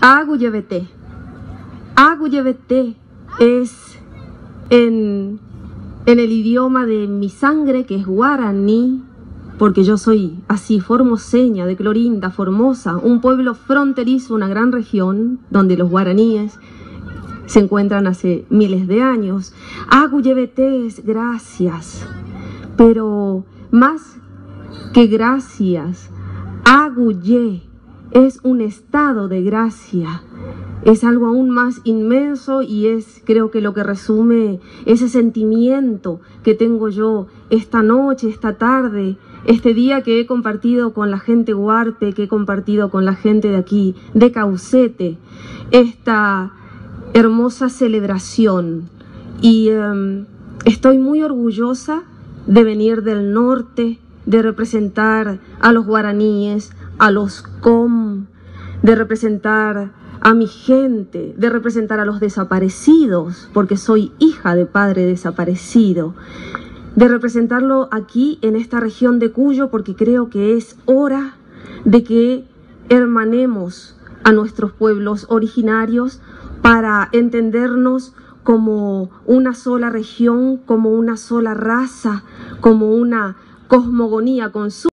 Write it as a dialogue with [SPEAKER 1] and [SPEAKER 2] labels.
[SPEAKER 1] Aguyevete. Aguyevete es en el idioma de mi sangre, que es guaraní, porque yo soy así, formoseña, de Clorinda, Formosa, un pueblo fronterizo, una gran región donde los guaraníes se encuentran hace miles de años. Aguyevete es gracias, pero más que gracias, Aguye es un estado de gracia. Es algo aún más inmenso y es, creo que lo que resume ese sentimiento que tengo yo esta noche, esta tarde, este día que he compartido con la gente huarpe, que he compartido con la gente de aquí, de Caucete, esta hermosa celebración. Y estoy muy orgullosa de venir del norte, de representar a los guaraníes, a los com, de representar a mi gente, de representar a los desaparecidos, porque soy hija de padre desaparecido, de representarlo aquí en esta región de Cuyo, porque creo que es hora de que hermanemos a nuestros pueblos originarios para entendernos como una sola región, como una sola raza, como una cosmogonía con su